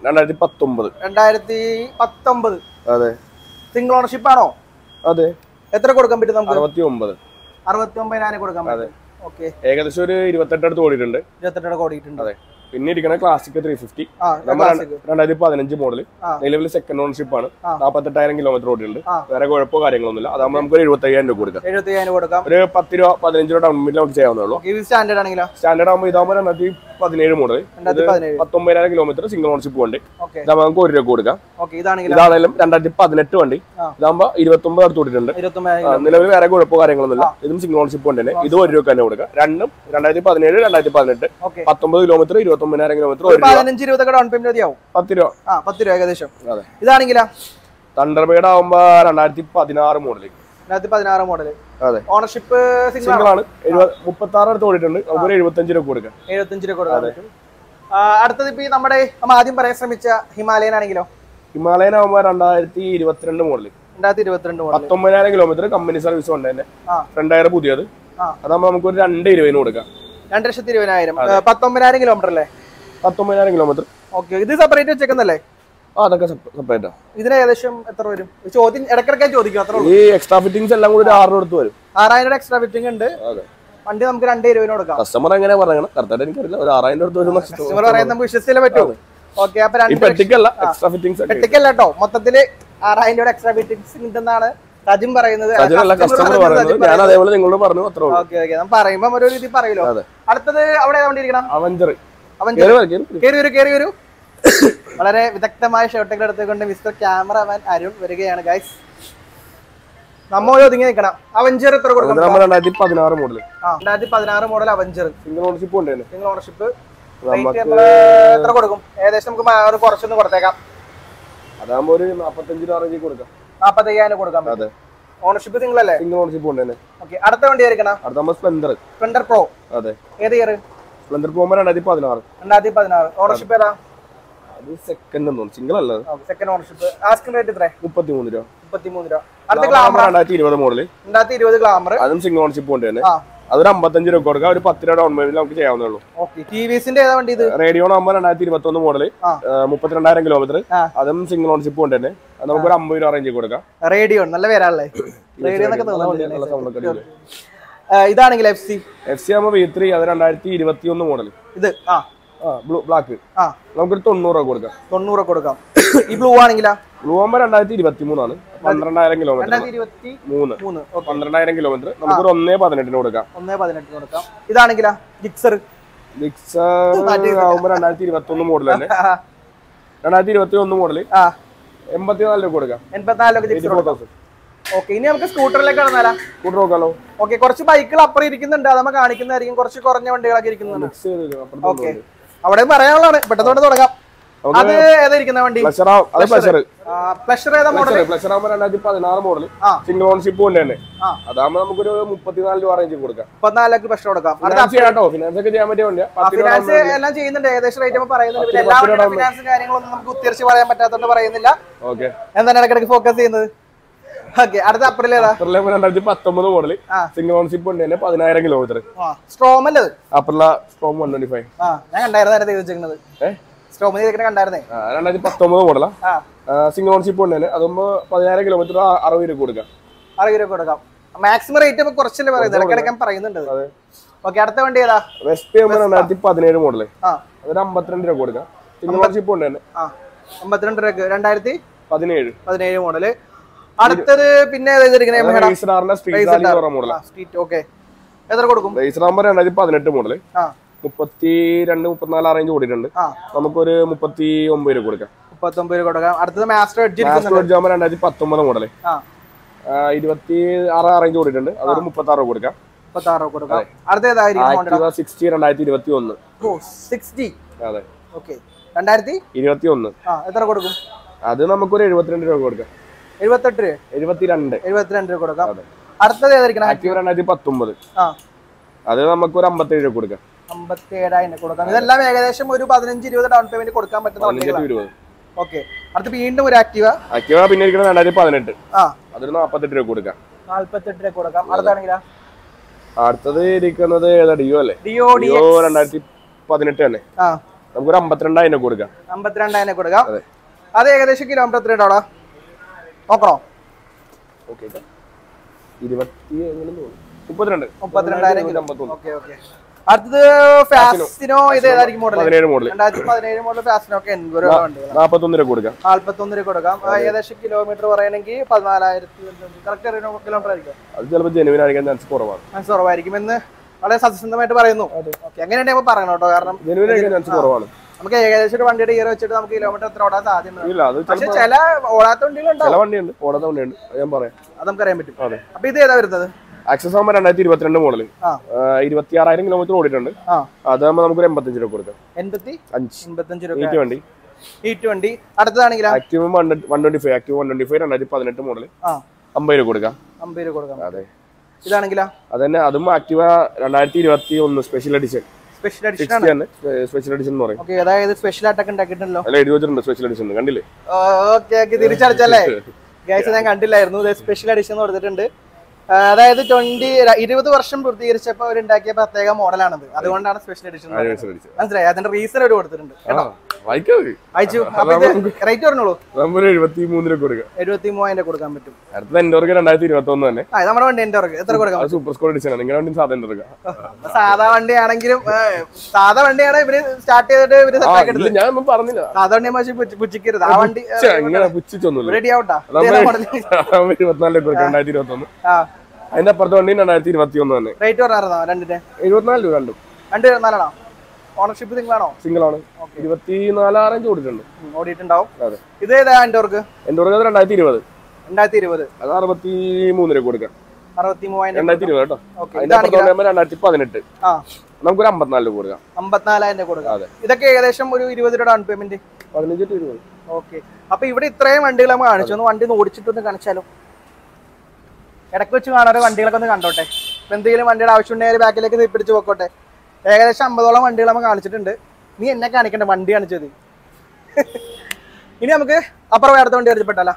2019. അതെ. സിംഗിൾ ഓണർഷിപ്പ് ആണോ? അതെ. എത്ര കൊടുക്കാൻ പറ്റും നമുക്ക്? 69,000 കൊടുക്കാൻ പറ്റും. ഓക്കെ, ഏകദേശം ഒരു 28 അടുത്ത് ഓടിയിട്ടുണ്ട്. 28 ഓടിയിട്ടുണ്ട്. അതെ. പിന്നെ ഇരിക്കണ ക്ലാസിക് 350 2015 മോഡൽ, നിലവിൽ സെക്കൻഡ് ഓണർഷിപ്പ് ആണ്. 48,000 കിലോമീറ്റർ ഓടിയുണ്ട്. വേറെ കുഴപ്പമോ കാര്യങ്ങളൊന്നുമില്ല. അതാകുമ്പോൾ നമുക്ക് 75,000 രൂപ കൊടുക്കാം. 75,000 കൊടുക്കാം. ഒരു 10 രൂപ 15 രൂപ ഡൗൺ പേയ്മെന്റ് നമുക്ക് ചെയ്യാവുന്നേ ഉള്ളൂ. സ്റ്റാൻഡേർഡ് ആണെങ്കിലോ? സ്റ്റാൻഡേർഡ് ആകുമ്പോൾ ഇതാകുമ്പോൾ 2017 മോഡൽ, 19,000 കിലോമീറ്റർ സിംഗിൾ ഓണർഷിപ്പ് വണ്ടി. ഇതാകുമ്പോൾ നമുക്ക് 1 രൂപ കൊടുക്കാം. ഇതാണെങ്കിലും 2018 വണ്ടി, ഇതാകുമ്പോൾ 29 അടുത്ത് ഓടിയിട്ടുണ്ട്. നിലവിൽ വേറെ കുഴപ്പമോ കാര്യങ്ങളൊന്നുമില്ല. ഇതും സിംഗിൾ ഓണർഷിപ്പ് വണ്ടി തന്നെ. ഇത് 1 രൂപ തന്നെ കൊടുക്കാം. രണ്ടും 2017 2018 19 കിലോമീറ്റർ 29,000 കിലോമീറ്റർ 15-20 ഡൗൺ പേയ്മെന്റ് മതിയാവും. 10 രൂപ ഏകദേശം. ഇതാണെങ്കിലോ? തണ്ടർബേഡ് ആവുമ്പോ 2016 മോഡൽ. 2016 മോഡൽ. അതെ. ഓണർഷിപ്പ് സിംഗിൾ ആണ്. 36 അടുത്ത് ഓടിയിട്ടുണ്ട്. നമുക്ക് 75 രൂപ കൊടുക്കാം. 75 രൂപ കൊടുക്കാം. അടുത്തത് ഇപ്പൊ നമ്മുടെ ആദ്യം പറയാൻ ശ്രമിച്ച ഹിമാലയൻ ആണെങ്കിലോ? ഹിമാലയൻ ആവുമ്പോ 2022 മോഡൽ. 19,000 കിലോമീറ്റർ കമ്പനി സർവീസ് കൊണ്ട് തന്നെ. ഫ്രണ്ട് ടയർ പുതിയത്. അതാകുമ്പോ നമുക്ക് ഒരു 2,20,000 കൊടുക്കാം. 2,20,000. 19,000 കിലോമീറ്റർ അല്ലേ? 19,000 കിലോമീറ്റർ. ഓക്കെ, ഇത് സെപ്പറേറ്റ് വെച്ചേക്കുന്നല്ലേ? അതൊക്കെ സെപ്പറേറ്റ്. ഇതിന് ഏകദേശം എത്ര വരും? ചോദ്യം ഇടക്കിടക്കാൻ ചോദിക്കും. അത്ര ഈ എക്സ്ട്രാ ഫിറ്റിംഗ്സ് എല്ലാം കൂടി 6 അടുത്ത് വരും. 6,000 എക്സ്ട്രാ ഫിറ്റിംഗ് ഉണ്ട്. വണ്ടി നമുക്ക് 2,20,000 കൊടുക്കാം. കസ്റ്റമർ എങ്ങനെ പറയണം കറക്റ്റായിട്ട് എനിക്കറിയില്ല. ഒരു 6,000 അടുത്ത് വരും. കസ്റ്റമർ പറയുന്നത് നമുക്ക് വിശ്വസിച്ചേ പറ്റുള്ളൂ. ഓക്കെ, അപ്പൊ എക്സ്ട്രാ ഫിറ്റിംഗ്സ് പെട്ടിക്കല്ല കേട്ടോ, മൊത്തത്തില് 6,000 എക്സ്ട്രാ ഫിറ്റിംഗ്സ് ഉണ്ടെന്നാണ് സജിൻ പറയുന്നത്. കസ്റ്റമർ പറയുന്നത്. ഞാൻ അതേപോലെ നിങ്ങളോട് പറഞ്ഞു. അത്ര പറയുമ്പോ ഒരു രീതി പറയല്ലോ. അടുത്തത് അവിടെ വണ്ടിയിരിക്കണം. അവഞ്ചർ. കേറി വരൂ. വളരെ വിദഗ്ധമായ ഷോട്ടുകൾ എടുത്തുകൊണ്ട് മിസ്റ്റർ ക്യാമറമാൻ അരുൺ വരികയാണ് ഗൈസ്. നമ്മോട് ഒതുങ്ങി നിൽക്കണം. അവഞ്ചർ എത്ര കൊടുക്കണം? 2016 model. 2016 model Avenger. Single ownership ഉണ്ട്. Single ownership. എത്ര കൊടുക്കും? ഏകദേശം നമുക്ക് കുറച്ചൊന്ന് കൊടുത്തേക്കാം. അതാകുമ്പോ ഒരു 45 രൂപ റേഞ്ചിൽ കൊടുക്കാം. 45,000 കൊടുക്കാം. ഓണർഷിപ്പ് സിംഗിൾ അല്ലേ? സിംഗിൾ ഓണർഷിപ്പ് ഉണ്ട്. ഓക്കെ, അടുത്ത വണ്ടി ആയിരിക്കണം. അടുത്ത സ്പ്ലെൻഡർ പ്രോ. അതെ. ഏത് ഇയർ? Splendor pro 2016. ഓണർഷിപ്പ് ഏതാ? അത് സെക്കൻഡ് തോന്നുന്നു, സിംഗിൾ അല്ല. Second ownership. ആസ്കിംഗ് റേറ്റ് എത്ര? 33 രൂപ. 33 രൂപ. അടുത്ത ഗ്ലാമർ 2020 മോഡൽ. 2020 ഗ്ലാമർ. അതും സിംഗിൾ ഓണർഷിപ്പ് കൊണ്ട് തന്നെ. അതൊരു 55 രൂപ കൊടുക്കാം. ഒരു 10 രൂപ ഡൗൺ പേയ്മെന്റ് നമുക്ക് ചെയ്യാവുന്നേ ഉള്ളൂ. ടിവിഎസിന്റെ ഏതാ വണ്ടി ഇത്? റേഡിയോൺ ആകുമ്പോൾ 2021 മോഡൽ, 32,000 കിലോമീറ്റർ. അതും സിംഗിൾ ഓണർഷിപ്പ് കൊണ്ട് തന്നെ. നമുക്ക് ഒരു 50 രൂപ റേഞ്ചിൽ കൊടുക്കാം. റേഡിയോൺ നല്ല പേരാണല്ലേ? റേഡിയോ ഇതാണെങ്കിൽ എഫ് സി ആകുമ്പോൾ V3. അത് 2021 മോഡൽ. ഇത് ബ്ലാക്ക്. നമുക്കൊരു 90 രൂപ കൊടുക്കാം. 90 കൊടുക്കാം. ഈ ബ്ലൂ ആണെങ്കിലാ? ബ്ലൂ ആകുമ്പോൾ 2023 ആണ്. 12,000 കിലോമീറ്റർ. 12,000 കിലോമീറ്റർ. നമുക്കൊരു 1,18 കൊടുക്കാം. 1,18 കൊടുക്കാം. ഇതാണെങ്കിലാ? ജിക്സർ ആകുമ്പോൾ 2021 മോഡൽ തന്നെ. 2021 മോഡൽ. 84 രൂപ കൊടുക്കാം. 84 ഓക്കെ, ഇനി നമുക്ക് സ്കൂട്ടറിലേക്ക് കടന്നാലാ? സ്കൂട്ടർ നോക്കാലോ. ഓക്കെ, കുറച്ച് ബൈക്കുകൾ അപ്പുറം ഇരിക്കുന്നുണ്ട്. അത് നമ്മൾ കാണിക്കുന്നതായിരിക്കും. കുറച്ച് കുറഞ്ഞ വണ്ടികളൊക്കെ ഇരിക്കുന്നുണ്ട്. ഓക്കെ, അവിടെ പറയാനുള്ളതാണ്. പെട്ടെന്ന് തുടങ്ങാം. അത് ഏതായിരിക്കുന്ന വണ്ടി? പ്ലഷർ ഏതാ മോഡൽ? പ്ലഷർ ആകുമ്പോൾ 2016 മോഡൽ. സിംഗിൾ ഓണർഷിപ്പ് കൊണ്ട് തന്നെ. അതാകുമ്പോൾ നമുക്കൊരു 34 രൂപ റേഞ്ച് കൊടുക്കാം. 34 പ്ലഷർ കൊടുക്കാം. ഫിനാൻസ് ഒക്കെ ചെയ്യാൻ പറ്റിയ വണ്ടിയാ. ഫിനാൻസ് എല്ലാം ചെയ്യുന്നുണ്ട്. ഏകദേശം റേറ്റ് പറയുന്നുണ്ട്. ഫിനാൻസ് കാര്യങ്ങളൊന്നും നമുക്ക് ഉത്തരിച്ച് പറയാൻ പറ്റാത്തോണ്ട് പറയുന്നില്ല. ഓക്കെ, എന്താണ് ഇടയ്ക്കിടയ്ക്ക് ഫോക്കസ് ചെയ്യുന്നത്? ഓക്കെ, അടുത്ത അപ്പറിൽ ഏതാ? 2019 മോഡൽ. സിംഗിൾ ഓണർഷിപ്പ് കൊണ്ട് തന്നെ. 10,000 കിലോമീറ്റർ. സ്ട്രോം അല്ലേ? അപ്പറില സ്ട്രോം 125. ഞാൻ കണ്ടായിരുന്നു. സ്ട്രോം കണ്ടായിരുന്നേ. 2019 മോഡലാ. സിംഗിൾ ഓണർഷിപ്പ് കൊണ്ട് തന്നെ. അതാകുമ്പോ 10,000 കിലോമീറ്റർ 60 രൂപ കൊടുക്കാം. 60 രൂപ കൊടുക്കാം. മാക്സിമം റേറ്റ് നമുക്ക് കുറച്ചല്ലേ പറയുന്നത്? ഇടയ്ക്കിടയ്ക്ക് പറയുന്നുണ്ട്. ഓക്കെ, അടുത്ത വണ്ടി ഏതാ? West 2017 model. അതൊരു 52 രൂപ കൊടുക്കാം. സിംഗിൾ ഓണർഷിപ്പ് കൊണ്ട് തന്നെ. 52 രൂപ. 2017 മോഡല്. അടുത്തത് പിന്നെ എത്ര കൊടുക്കും? 2018 മോഡല്. 32-34 റേഞ്ച് ഓടിയിട്ടുണ്ട്. നമുക്കൊരു 39 രൂപ കൊടുക്കാം. 39 രൂപ കൊടുക്കാം. അടുത്തത് മാസ്റ്റർ എഡ്ജ് 2019 മോഡല്. 26 റേഞ്ച് ഓടിയിട്ടുണ്ട്. അതൊരു 36 രൂപ കൊടുക്കാം. 36 രൂപ കൊടുക്കാം. അടുത്ത 60 2021. അതെ. ഓക്കെ. 2021 എത്ര കൊടുക്കും? അത് നമുക്കൊരു 72 രൂപ കൊടുക്കാം. 78 രൂപ? 72 രൂപ കൊടുക്കാം. അടുത്തത് ഏതായിരിക്കണം? ആക്റ്റീവ 2019. അത് നമുക്കൊരു 57 രൂപ കൊടുക്കാം. 57,000 കൊടുക്കാം. ഇതെല്ലാം ഏകദേശം ഒരു 15-20 ഡൗൺ പേയ്മെന്റ് കൊടുക്കാൻ പറ്റുന്ന വണ്ടികളാണ്. ഓക്കെ. അടുത്ത് വീണ്ടും ഒരു ആക്റ്റീവ പിന്നെ ഇരിക്കുന്നത് 2018. അതിന് 48 രൂപ കൊടുക്കാം. 48 രൂപ കൊടുക്കാം. അടുത്താണെങ്കിലോ? അടുത്തത് ഇരിക്കുന്നത് ഏതാ? ഡിയോ അല്ലേ? ഡിയോ 2018 തന്നെ. നമുക്കൊരു 52,000 കൊടുക്കാം. 52,000 കൊടുക്കാം. അത് ഏകദേശം കിലോമീറ്റർ എത്ര ഉണ്ടാവും? നോക്കണോ? 32,000. Okay okay. അടുത്തത് ഫാസിനോ. ഇത് ഏതായിരിക്കും മോഡൽ? 2017 മോഡൽ ഫാസിനോ ഒക്കെ 41 രൂപ കൊടുക്കാം. 41 രൂപ കൊടുക്കാം. ഏകദേശം കിലോമീറ്റർ പറയണമെങ്കിൽ 14,000 കിലോമീറ്റർ ആയിരിക്കും. അത് ചിലപ്പോൾ ജെനുവിൻ ആയിരിക്കാൻ ചാൻസ് കുറവാണ്. ചാൻസ് കുറവായിരിക്കും എന്ന് വളരെ സത്യസന്ധമായിട്ട് പറയുന്നു. എങ്ങനെയുണ്ടെങ്കിൽ പറയണം കേട്ടോ. കാരണം ജെനുവിൻ ആയിരിക്കാൻ ചാൻസ് കുറവാണ്. നമുക്ക് ഏകദേശം ഒരു വണ്ടിയുടെ ഇയർ വെച്ചിട്ട് നമുക്ക് കിലോമീറ്റർ എത്ര ഓടാൻ സാധ്യതയുണ്ട്. പക്ഷെ ചില ഓടാത്ത വണ്ടികളുണ്ട്. ചില വണ്ടിയുണ്ട്, ഓടാത്ത വണ്ടിയുണ്ട്. ഞാൻ പറയാം, അത് നമുക്കറിയാൻ പറ്റും. അപ്പൊ ഇത് ഏതാ വരുന്നത്? ആക്സസ് ആകുമ്പോൾ 2022 മോഡൽ 26,000 കിലോമീറ്റർ ഓടിയിട്ടുണ്ട്. അതാകുമ്പോൾ നമുക്ക് 85 രൂപ കൊടുക്കാം. 85 രൂപ വണ്ടി. വണ്ടി. അടുത്തതാണെങ്കിൽ ആക്റ്റീവ് 125. ആക്റ്റീവ് 125 2018 മോഡൽ 50 രൂപ കൊടുക്കാം. 50 രൂപ കൊടുക്കാം. അതെ. ഇതാണെങ്കിലോ? അതന്നെ, അതും Activa 2021 special edition. Special edition എന്ന് പറയും. അതായത് സ്പെഷ്യൽ ആയിട്ടൊക്കെ ഉണ്ടാക്കിയിട്ടുണ്ടല്ലോ. അല്ല, എഴുതി വെച്ചിട്ടുണ്ട് സ്പെഷ്യൽ എഡിഷൻ. കണ്ടില്ലേ? ഓക്കെ. തിരിച്ചടിച്ചല്ലേ? ഗൈസ്, ഞാൻ കണ്ടില്ലായിരുന്നു. സ്പെഷ്യൽ എഡിഷൻ എന്ന് കൊടുത്തിട്ടുണ്ട്. അതായത് 20 വർഷം പൂർത്തീകരിച്ചപ്പോൾ അവരുണ്ടാക്കിയ പ്രത്യേക മോഡലാണത്. അതുകൊണ്ടാണ് സ്പെഷ്യൽ എഡിഷൻ. മനസ്സിലായി? അതിന്റെ റീസൺ അവർ കൊടുത്തിട്ടുണ്ട്. റേറ്റ് പറഞ്ഞോളൂ. 73 രൂപ കൊടുക്കാം. 73,000 കൊടുക്കാൻ പറ്റും. അടുത്ത എൻഡോർക്ക് 2021 തന്നെ. നമ്മുടെ വണ്ടി എൻഡോർക്ക് എത്ര കൊടുക്കാം? സൂപ്പർ സ്കോർ എഡിഷൻ ആണ്. നിങ്ങളുടെ വണ്ടി സാധാ എൻഡോർക്ക്. സാധാ വണ്ടിയാണെങ്കിലും സാധാ വണ്ടിയാണ് ഇവര് സ്റ്റാർട്ട് ചെയ്തിട്ട് ഇവര് സെറ്റാക്കിയിട്ടില്ല. ഞാൻ ഒന്നും പറഞ്ഞില്ല. സാധാ വണ്ടി പക്ഷേ പുച്ഛിക്കരുത്. ആ വണ്ടി പുച്ഛിച്ചൊന്നുമില്ല. റെഡി ആവട്ടാ. 24 രൂപ 2021. അതിന്റെ അപ്പുറത്തെ വണ്ടി 2021 തന്നെ. റേറ്റ് പറഞ്ഞായിരുന്നോ രണ്ടിന്റെ? 74 രൂപ. രണ്ട് 24 ഓണർഷിപ്പ് സിംഗിൾ ആണ്. 24,000 ഓടിയിട്ടുണ്ടാവും. ഇത് ഏതാ എൻഡോർക്ക്? എൻഡോർക്ക് 2020. അത് 63 രൂപ കൊടുക്കാം. 63,000 2020 കേട്ടോ. അതിന്റെ അപ്പുറത്തെ 2018. നമുക്കൊരു 54 രൂപ കൊടുക്കാം. 54,000 കൊടുക്കാം. ഇതൊക്കെ ഏകദേശം ഒരു 20 രൂപ ഡൗൺ പേയ്മെന്റ്. 15-20. ഓക്കെ. അപ്പൊ ഇവിടെ ഇത്രയും വണ്ടികൾ നമ്മൾ കാണിച്ചു. ഒന്ന് വണ്ടി ഓടിച്ചിട്ടൊന്ന് കാണിച്ചാലോ? ഇടയ്ക്ക് വെച്ച് കാണാറ് വണ്ടികളൊക്കെ ഒന്ന് കണ്ടോട്ടെ. ഇപ്പൊ എന്തെങ്കിലും വണ്ടിയുടെ ആവശ്യമുണ്ടെങ്കിൽ ബാക്കിലേക്ക് പിടിച്ച് പോക്കോട്ടെ. ഏകദേശം 50ഓളം വണ്ടികൾ നമ്മൾ കാണിച്ചിട്ടുണ്ട്. നീ എന്നെ കാണിക്കണ്ട, വണ്ടി കാണിച്ചത്. ഇനി നമുക്ക് അപ്പുറം അടുത്ത വണ്ടി പരിചയപ്പെട്ടാലോ?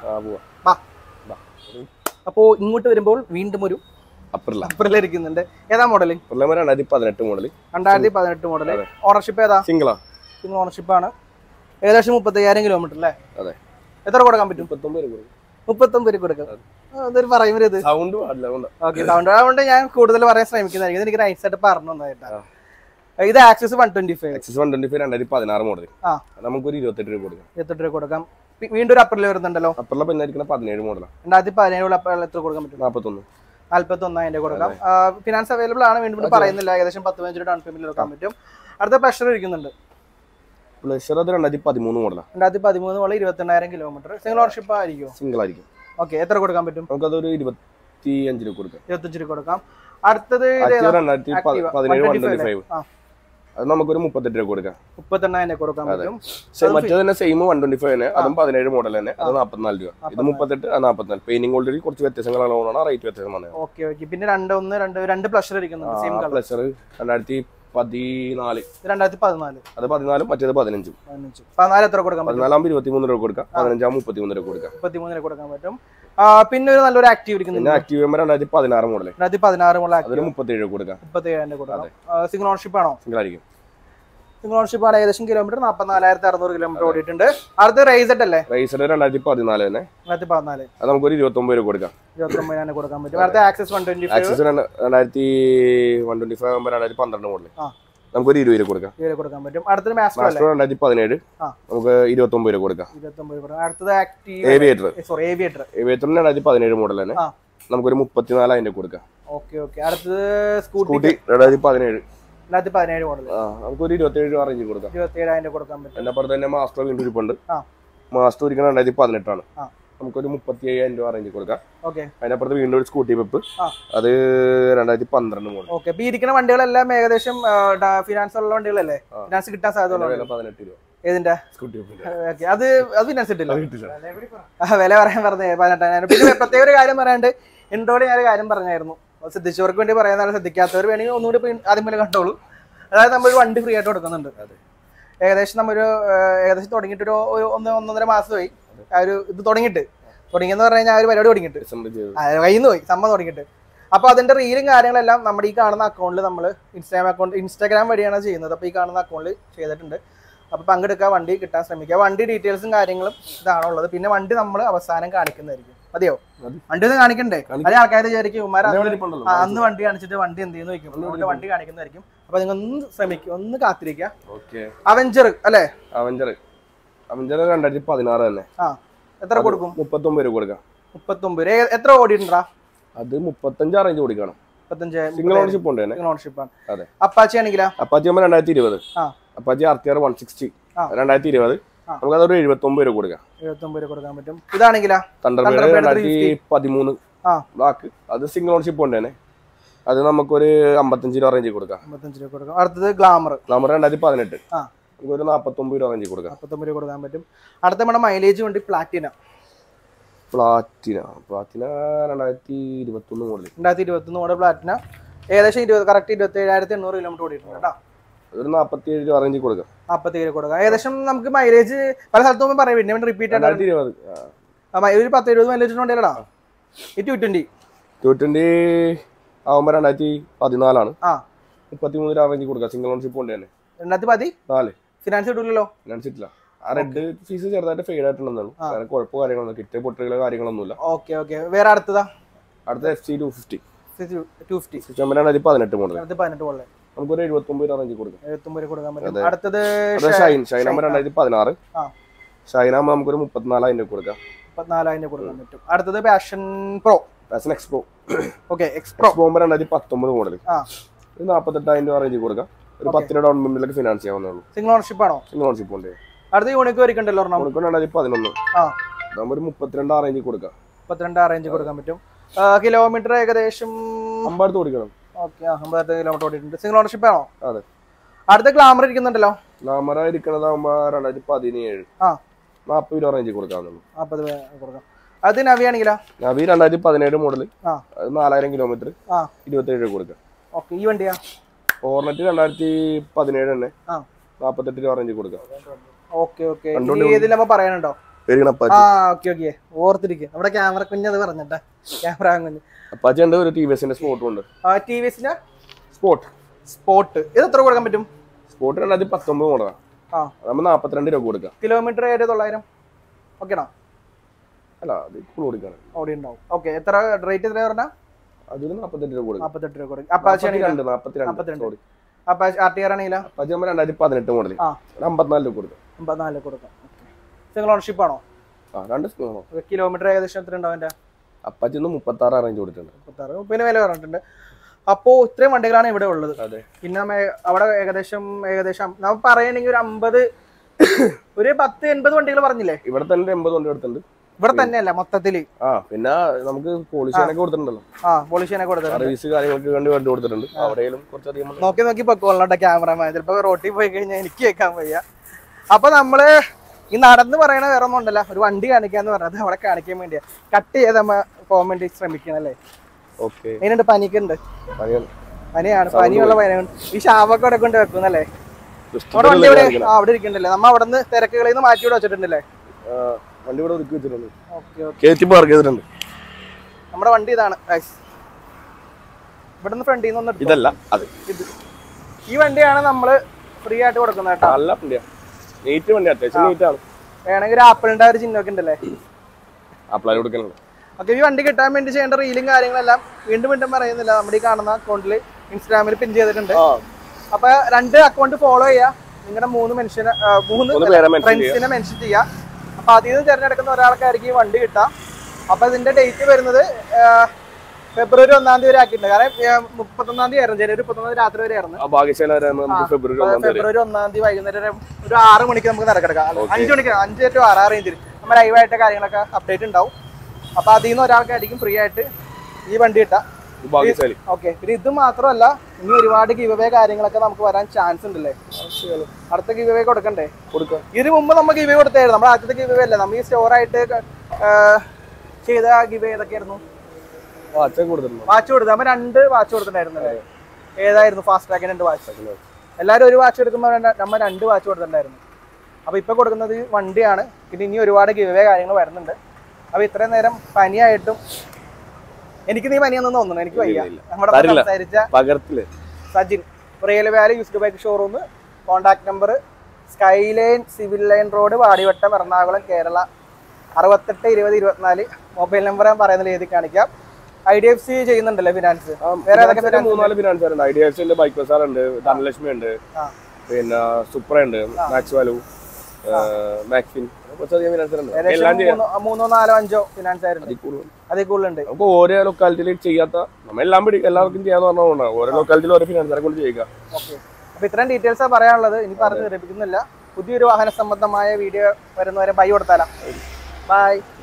അപ്പോ ഇങ്ങോട്ട് വരുമ്പോൾ വീണ്ടും ഒരു അപ്പറിലിരിക്കുന്നുണ്ട്. ഏതാ മോഡല്? 2018 മോഡൽ. 2018 മോഡല്. ഓണർഷിപ്പ് ഏതാ? സിംഗിൾ ഓണർഷിപ്പ് ആണ്. ഏകദേശം 35,000 കിലോമീറ്റർ അല്ലേ? അതെ. എത്ര കൊടുക്കാൻ പറ്റും? 39 കൊടുക്കാം. അതൊരു പറയുന്നത് സൗണ്ട് അതുകൊണ്ട് ഞാൻ കൂടുതൽ പറയാൻ ശ്രമിക്കുന്നതായിരിക്കും. എനിക്ക് നൈസായിട്ട് പറഞ്ഞു തന്നായിട്ടാ. ഇത് ആക്സസ് 125. 2016 മോഡൽ. നമുക്കൊരു 28 രൂപ കൊടുക്കാം. 28 രൂപ കൊടുക്കാം. വീണ്ടും ഒരു അപ്പറിൽ വരുന്നുണ്ടല്ലോ. അപ്പറിലെ പിന്നെ 17 മോഡലാണ്. 2017 അപ്പറിൽ എത്ര കൊടുക്കാൻ പറ്റും? 41,000 കൊടുക്കാം. ഫിനാൻസ് അവൈലബിൾ ആണ്. വീണ്ടും പറയുന്നില്ല. ഏകദേശം 15 രൂപ ഡൗൺ പേയ്മെന്റ് കൊടുക്കാൻ പറ്റും. അടുത്ത പ്ലഷർ ഇരിക്കുന്നുണ്ട്. പ്ലഷർ അത് 2013 മോഡലാണ്. 2013 മോഡൽ 28,000 കിലോമീറ്റർ. സിംഗിൾ ഓണർഷിപ്പ് ആയിരിക്കും? സിംഗിൾ ആയിരിക്കും. ഓക്കെ. എത്ര കൊടുക്കാൻ പറ്റും? നമുക്കതൊരു 25 രൂപ കൊടുക്കാം. 25 രൂപ കൊടുക്കാം. അടുത്തത് 2017 അത് നമുക്കൊരു 38 രൂപ കൊടുക്കാം. 38,000 കൊടുക്കാൻ പറ്റും. മറ്റേ തന്നെ സെയിം 125 തന്നെ. അതും 17 മോഡൽ തന്നെ. അത് 44 രൂപ. ഇത് 38, 44. പെയിന്റിംഗ് ഓൾറെഡി കുറച്ച് വ്യത്യാസങ്ങളാണ്. റേറ്റ് വ്യത്യാസം വന്നത്. ഓക്കെ. പിന്നെ രണ്ട് പ്ലഷർ ഇരിക്കുന്നുണ്ട്. Same colour. പ്ലഷർ 2014. അത് 14. മറ്റേത് 15. 14 എത്ര കൊടുക്കാൻ പറ്റും? 14 23 രൂപ കൊടുക്കാം. 15 33 രൂപ കൊടുക്കാം. 33 രൂപ കൊടുക്കാൻ പറ്റും. പിന്നെ ഒരു നല്ലൊരു ആക്റ്റീവ് ഇരിക്കുന്നുണ്ട്. Activa 2016 model. 2016 മോഡൽ. അതിന് 37 രൂപ കൊടുക്കാം. 37,000 കൊടുക്കാം. സിംഗിൾ ഓണർഷിപ്പ് ആണോ? സിംഗിൾ ആയിരിക്കും. സിംഗിൾ ഓണർഷിപ്പ് ആണ്. ഏകദേശം കിലോമീറ്റർ 44,600 കിലോമീറ്റർ ഓടിയിട്ടുണ്ട്. അടുത്ത റൈസഡ് അല്ലേ? റൈസഡ് 2014 തന്നെ. 2014. അത് നമുക്കൊരു 29 രൂപ കൊടുക്കാം. 29,000 കൊടുക്കാൻ പറ്റും. അടുത്ത ആക്സസ് 125. Access 2015 2012 model. നമുക്കൊരു 20 രൂപ കൊടുക്കാം. 20 കൊടുക്കാൻ പറ്റും. അടുത്തത് മാസ്റ്റർ 2017. നമുക്ക് 29 രൂപ കൊടുക്കാം. 29 കൊടുക്കാം. അടുത്തത് ആക്റ്റീവ് ഏവിയേറ്റർ. ഏവിയേറ്റർ 2017 മോഡൽ തന്നെ. നമുക്കൊരു 34,000 രൂപ കൊടുക്കാം. ഓക്കെ. അടുത്തത് സ്കൂട്ടി 2017 മോഡൽ. നമുക്കൊരു 27 രൂപ അറേഞ്ച് കൊടുക്കാം. 27,000 കൊടുക്കാൻ പറ്റും. എന്റെ അപ്പുറത്ത് തന്നെ മാസ്റ്റർ വീണ്ടും ഇരിപ്പുണ്ട്. മാസ്റ്റർ ഇരിക്കുന്നത് 2018 ആണ്. നമുക്കൊരു 35,000 രൂപ റേഞ്ച് കൊടുക്കാം. ഓക്കെ. അതിനപ്പുറത്ത് വീണ്ടും ഒരു സ്കൂട്ടി പെപ്പ്, അത് 2012 മോഡൽ. ഓക്കെ. ഇപ്പൊ ഇരിക്കുന്ന വണ്ടികളെല്ലാം ഏകദേശം ഫിനാൻസ് ഉള്ള വണ്ടികളല്ലേ? ഫിനാൻസ് കിട്ടാൻ സാധ്യത 18 രൂപ. ഏതിന്റെ? സ്കൂട്ടി പെപ്പിന്റെ. അത് ഫിനാൻസ് കിട്ടില്ല. വില പറയാൻ പറഞ്ഞേ 18,000. പിന്നെ പ്രത്യേക ഒരു കാര്യം പറയാണ്ട് ഇൻട്രോയിൽ ഞാൻ ഒരു കാര്യം പറഞ്ഞായിരുന്നു, ശ്രദ്ധിച്ചവർക്ക് വേണ്ടി പറയാൻ, ശ്രദ്ധിക്കാത്തവർ വേണമെങ്കിൽ ഒന്നുകൂടി ആദ്യം പോലെ കണ്ടോളൂ. അതായത് നമ്മൾ വണ്ടി ഫ്രീ ആയിട്ട് കൊടുക്കുന്നുണ്ട്. ഏകദേശം നമ്മൊരു ഏകദേശം തുടങ്ങിയിട്ട് ഒരു 1-1.5 മാസമായി ആ ഒരു ഇത് തുടങ്ങിയെന്ന് പറഞ്ഞു കഴിഞ്ഞാൽ ആ ഒരു പരിപാടി തുടങ്ങിയിട്ട് കയ്യിൽ നിന്ന് പോയി സംഭവം തുടങ്ങിയിട്ട്. അപ്പോൾ അതിന്റെ റീലും കാര്യങ്ങളെല്ലാം നമ്മുടെ ഈ കാണുന്ന അക്കൗണ്ടിൽ നമ്മൾ ഇൻസ്റ്റാഗ്രാം വഴിയാണ് ചെയ്യുന്നത്. അപ്പോൾ ഈ കാണുന്ന അക്കൗണ്ടിൽ ചെയ്തിട്ടുണ്ട്. അപ്പോൾ പങ്കെടുക്കുക, വണ്ടി കിട്ടാൻ ശ്രമിക്കുക. വണ്ടി ഡീറ്റെയിൽസും കാര്യങ്ങളും ഇതാണുള്ളത്. പിന്നെ വണ്ടി നമ്മൾ അവസാനം കാണിക്കുന്നതായിരിക്കും. മതിയോ? വണ്ടി ഒന്ന് കാണിക്കണ്ടേ? അതേ ആൾക്കാർ വിചാരിക്കും അന്ന് വണ്ടി കാണിച്ചിട്ട് വണ്ടി എന്ത് ചെയ്യുന്നു ചോദിക്കും. അതുകൊണ്ട് വണ്ടി കാണിക്കുന്നതായിരിക്കും. അപ്പൊ നിങ്ങൾ ഒന്ന് ശ്രമിക്കുക, ഒന്ന് കാത്തിരിക്കുക. അവഞ്ചർ അല്ലേ? അവഞ്ചർ 2016 തന്നെ. എത്ര കൊടുക്കും? 39 രൂപ കൊടുക്കാം. 39. എത്ര ഓടിയിട്ടുണ്ടാ? അത് 35 റേഞ്ച് കൊടുക്കണം. 35 സിംഗിൾ ഓണർഷിപ്പ് ഉണ്ട്. അതെ. അപ്പാച്ചി ആണെങ്കിലോ? അപ്പാച്ചി 2020. Apache RTR 160 2020. നമുക്ക് അതൊരു 79 രൂപ കൊടുക്കാം. 79 രൂപ കൊടുക്കാൻ പറ്റും. ഇതാണെങ്കിലോ? തണ്ടർബേർഡ് 2013 ബ്ലാക്ക്, അത് സിംഗിൾ ഓണർഷിപ്പ് ഉണ്ട് തന്നെ. അത് നമുക്കൊരു 55 രൂപ റേഞ്ച് കൊടുക്കാം. 55 രൂപ കൊടുക്കാം. അടുത്തത് ഗ്ലാമർ 2018. നമുക്കൊരു 49 രൂപ റേഞ്ച് കൊടുക്കാം. 49 രൂപ കൊടുക്കാൻ പറ്റും. അടുത്ത നമ്മുടെ മൈലേജ് വണ്ടി പ്ലാറ്റിന 2021 മോഡൽ. 2021 മോഡൽ പ്ലാറ്റിന. ഏകദേശം കറക്റ്റ് 27,800 കിലോമീറ്റർ ഓടിയിട്ടുണ്ട് കേട്ടോ. ഒരു 47 രൂപ റേഞ്ച് കൊടുക്കാം. 47 രൂപ കൊടുക്കാം. ഏകദേശം നമുക്ക് മൈലേജ് പല സ്ഥലത്തും പറയാം. പിന്നെ റിപ്പീറ്റ് ആയിട്ട് 2020 ഒരു 10-20 മൈലേജ് ഉണ്ടല്ലോടാ. ഈ 220 ആവുമ്പോ 2014 33 രൂപ റേഞ്ച് കൊടുക്കാം. സിംഗിൾ ഓണർഷിപ്പ് ഉണ്ട് തന്നെ. 2014 ഫിനാൻസ് കിട്ടൂലല്ലോ. ഫിനാൻസ് കിട്ടില്ല. ആ റെഡ് ഫീസ് ചെറുതായിട്ട് ഫെയ്ഡ് ആയിട്ടുണ്ടെന്നാണ്. കുഴപ്പമോ കാര്യങ്ങളൊന്നും കിട്ടിയ പൊട്ടുകളോ കാര്യങ്ങളൊന്നുമില്ല. Okay okay. വേറെ അടുത്ത FC 250 2018 മോഡൽ. നമുക്കൊരു 79 രൂപ റേഞ്ച് കൊടുക്കാം. 79 രൂപ കൊടുക്കാൻ പറ്റും. അടുത്തത് ഷൈൻ 2016. ഷൈൻ ആകുമ്പോൾ നമുക്കൊരു 34,000 രൂപ കൊടുക്കാം. 34,000 കൊടുക്കാൻ പറ്റും. അടുത്തത് Passion Xpro. Okay. Xpro 2019 model. 48,000 രൂപ റേഞ്ച് കൊടുക്കാം. ഒരു 10 രൂപ ഡൗൺ പേയ്മെന്റിലേക്ക് ഫിനാൻസ് ചെയ്യാവുന്നേ. സിംഗിൾ ഓണർഷിപ്പ് ആണോ? സിംഗിൾ ഓണർഷിപ്പ് ഉണ്ട്. അടുത്ത യൂണിക് വരിക്കണ്ടല്ലോ. 2011. നമുക്ക് 32 റേഞ്ച് കൊടുക്കാം. 32 റേഞ്ച് കൊടുക്കാൻ പറ്റും. കിലോമീറ്റർ ഏകദേശം 50 ഓടിക്കണം. ഓക്കെ. 50 കിലോമീറ്റർ ഓടിയിട്ടുണ്ട്. സിംഗിൾ ഓണർഷിപ്പ് ആണോ? അതെ. അടുത്ത ഗ്ലാമർ ഇരിക്കുന്നുണ്ടല്ലോ. ഗ്ലാമർ ഇരിക്കണതാകുമ്പോ 2017. 40 രൂപ റേഞ്ച് കൊടുക്കാവുന്നുള്ളൂ. 40 കൊടുക്കാം. അത് നവി ആണെങ്കിലോ? നവി 2017 മോഡൽ. 4000 കിലോമീറ്റർ 27 രൂപ കൊടുക്കാം. ഓക്കെ. ഈ വണ്ടിയാ? ഫോർനെറ്റ് 2017 തന്നെ. 48 രൂപ റേഞ്ച് കൊടുക്കാം. Okay okay. ഏതിലമ്മ പറയാനുണ്ടോ? ഓർത്തിരിക്കും. നമ്മുടെ ക്യാമറ കുഞ്ഞത് പറഞ്ഞിട്ടാ. ക്യാമറ കുഞ്ഞ് അപ്പാച്ചി ഉണ്ട്. ഒരു TVSന്റെ സ്പോട്ടും ഉണ്ട്. TVSന്റെ സ്പോട്ട് ഇത് എത്ര കൊടുക്കാൻ പറ്റും? സ്പോട്ട് 2019 മോഡലാണ്. നമ്മൾ 42 രൂപ കൊടുക്കാം. കിലോമീറ്റർ 900. ഓക്കെയാണോ? അല്ല, അത് കൊടുക്കണം. ഓടി ഉണ്ടാവും. ഓക്കെ. എത്ര റേറ്റ് എത്ര പറഞ്ഞാ? അതിന് 48 രൂപ കൊടുക്കും. 48 രൂപ കൊടുക്കും. അപ്പാച്ചി ആണെങ്കിൽ 42. അപ്പാച്ചി RTR ആണെങ്കിലോ? Apache 2018 model. 54 രൂപ കൊടുക്കും. 54 കൊടുക്കാം. സിംഗിൾ ഓണർഷിപ്പ് ആണോ? രണ്ട് സിംഗിൾ. കിലോമീറ്റർ ഏകദേശം എത്ര ഉണ്ടാവും? അപ്പാച്ചി 36 റേഞ്ച് കൊടുത്തിട്ടുണ്ട്. 36. പിന്നെ വില പറഞ്ഞിട്ടുണ്ട്. അപ്പോ ഇത്രയും വണ്ടികളാണ് ഇവിടെ ഉള്ളത്. പിന്നെ അവിടെ ഏകദേശം നമ്മൾ പറയണെങ്കിൽ ഒരു 50 ഒരു 10-80 വണ്ടികൾ പറഞ്ഞില്ലേ? ഇവിടെ തന്നെ 80 വണ്ടി എടുത്തിട്ടുണ്ട്. ഇവിടെ തന്നെയല്ല മൊത്തത്തില്. പിന്നെ നമുക്ക് പോളിഷനൊക്കെ കൊടുത്തിട്ടുണ്ടല്ലോ. പോളിഷനൊക്കെ കൊടുത്തിട്ടുണ്ട്. സർവീസ് കാര്യങ്ങൾക്ക് വേണ്ടി വണ്ടി കൊടുത്തിട്ടുണ്ട്. അവിടെയും കുറച്ചധികം നോക്കി പൊക്കോളട്ടെ ക്യാമറമാൻ. ചിലപ്പോ റോട്ടിൽ പോയി കഴിഞ്ഞാൽ എനിക്ക് കേൾക്കാൻ വയ്യ. അപ്പൊ നമ്മള് ഈ നടന്ന് പറയണ വേറെ ഒന്നും ഉണ്ടല്ലോ, ഒരു വണ്ടി കാണിക്കാന്ന് പറഞ്ഞത് അവിടെ കാണിക്കാൻ വേണ്ടിയാ. കട്ട് ചെയ്ത് നമ്മ പോകാൻ വേണ്ടി ശ്രമിക്കണം അല്ലേ? അതിനുണ്ട്. പനിക്കുണ്ട്. പനിയാണ്. പനിയുള്ള പനിയാണ്. ഈ ഷാവൊക്കെ അവിടെ കൊണ്ട് വെക്കുന്നല്ലേ? നമ്മുടെ വണ്ടി അവിടെ ഇരിക്കണ്ടല്ലേ? നമ്മ അവിടെ നിന്ന് തിരക്കുകളിൽ നിന്ന് മാറ്റി ഇവിടെ വെച്ചിട്ടുണ്ടല്ലേ? നമ്മുടെ വണ്ടി ഇതാണ്. ഇവിടുന്ന് ഫ്രണ്ടിൽ നിന്ന് ഇതല്ല, ഈ വണ്ടിയാണ് നമ്മള് ഫ്രീ ആയിട്ട് കൊടുക്കുന്നത് കേട്ടോ. വേണമെങ്കിൽ ഒരു ആപ്പിളിന്റെ ഒരു ചിഹ്നമൊക്കെ ഉണ്ടല്ലേ? ഓക്കെ. ഈ വണ്ടി കിട്ടാൻ വേണ്ടി ചെയ്യേണ്ട റീലും കാര്യങ്ങളെല്ലാം വീണ്ടും പറയുന്നില്ല. നമ്മുടെ ഈ കാണുന്ന അക്കൗണ്ടിൽ ഇൻസ്റ്റാഗ്രാമിൽ പിൻ ചെയ്തിട്ടുണ്ട്. അപ്പൊ 2 അക്കൗണ്ട് ഫോളോ ചെയ്യാ. നിങ്ങളുടെ 3 ഫ്രണ്ട്സിനെ മെൻഷൻ ചെയ്യാം. അപ്പൊ അതിൽ നിന്ന് തിരഞ്ഞെടുക്കുന്ന ഒരാൾക്കായിരിക്കും ഈ വണ്ടി കിട്ടാം. അപ്പൊ ഇതിന്റെ ഡേറ്റ് വരുന്നത് ഫെബ്രുവരി 1-ാം തീയതി വരെ ആക്കിയിട്ടുണ്ട്. കാരണം 31-ാം തീയതി ആയിരുന്നു. ജനുവരി 31-ാം തീയതി രാത്രി വരെ ആയിരുന്നു. ഫെബ്രുവരി 1-ാം തീയതി വൈകുന്നേരം ഒരു 6 മണിക്ക് നമുക്ക് നടക്കെടുക്കാം. 5 മണിക്ക് 5 to 6 റേഞ്ചിൽ നമ്മൾ ലൈവായിട്ട് കാര്യങ്ങളൊക്കെ അപ്ഡേറ്റ് ഉണ്ടാവും. അപ്പോൾ അതിൽ നിന്ന് ഒരാൾക്കായിരിക്കും ഫ്രീ ആയിട്ട് ഈ വണ്ടി കിട്ടാം. ഓക്കെ, പിന്നെ ഇത് മാത്രമല്ല, ഇനി ഒരുപാട് ഗിവ് അവേ കാര്യങ്ങളൊക്കെ നമുക്ക് വരാൻ ചാൻസ് ഉണ്ടല്ലേ? അടുത്ത ഗിവ് അവേ കൊടുക്കണ്ടേ? ഇതിന് മുമ്പ് നമുക്ക് ഗിവ് അവേ കൊടുത്തായിരുന്നു. നമ്മൾ ആദ്യത്തെ ഗിവ് അവേ അല്ലേ, നമ്മൾ ഈ സ്റ്റോറായിട്ട് ചെയ്ത ഗിവ് അവേ ഏതൊക്കെയായിരുന്നു? വാച്ച് കൊടുത്തു. നമ്മൾ 2 വാച്ച് കൊടുത്തിട്ടുണ്ടായിരുന്നല്ലേ? ഏതായിരുന്നു? ഫാസ്റ്റ് ട്രാക്കിന് 2 വാച്ച്. എല്ലാവരും ഒരു വാച്ച് എടുക്കുമ്പോൾ നമ്മൾ 2 വാച്ച് കൊടുത്തിട്ടുണ്ടായിരുന്നു. അപ്പോൾ ഇപ്പോൾ കൊടുക്കുന്നത് വണ്ടിയാണ്. പിന്നെ ഇനി ഒരുപാട് ഗിവ് അവേ കാര്യങ്ങൾ വരുന്നുണ്ട്. അപ്പോൾ ഇത്രയും നേരം പനിയായിട്ടും എനിക്ക് നീ പനിയാണെന്ന് തോന്നുന്നു, എനിക്ക് വയ്യ. നമ്മുടെ സംസാരിച്ച Sajin, real valley used bike showroom, contact number Skyline civil line road, Vadivattam, Ernakulam, Kerala 682024. Mobile number ഞാൻ പറയുന്നത് എഴുതി കാണിക്കാം. IDFC ചെയ്യുന്നുണ്ടല്ലേ ഫിനാൻസ്? വേറെ ഏതൊക്കെ 3-4 ഫിനാൻസ് ഉണ്ട്. IDFC ഉണ്ട്, ബൈക്ക് ബസാർ ഉണ്ട്, ധനലക്ഷ്മി ഉണ്ട്, പിന്നെ സുപ്ര ഉണ്ട്, മാക്സ് വാലു, മാക്സിൻ, 3-4-5 ഫിനാൻസ് ആയിരുന്നു. അതിൽ കൂടുതലുണ്ട്. നമുക്ക് ഓരോ ലൊക്കാലിറ്റിയിൽ ചെയ്യാത്ത നമ്മളെല്ലാം എല്ലാവർക്കും ചെയ്യാന്ന് പറഞ്ഞുകൊണ്ടാണ് ഓരോ ലൊക്കാലിറ്റിയിൽ ഓരോ ഫിനാൻസറെ കൊണ്ട് ചെയ്യുക. ഓക്കെ, അപ്പൊ ഇത്രയും ഡീറ്റെയിൽസാണ് പറയാനുള്ളത്. ഇനി പറഞ്ഞു ലഭിക്കുന്നില്ല. പുതിയൊരു വാഹന സംബന്ധമായ വീഡിയോ വരുന്നവരെ ബൈ കൊടുത്താലാം. ബൈ.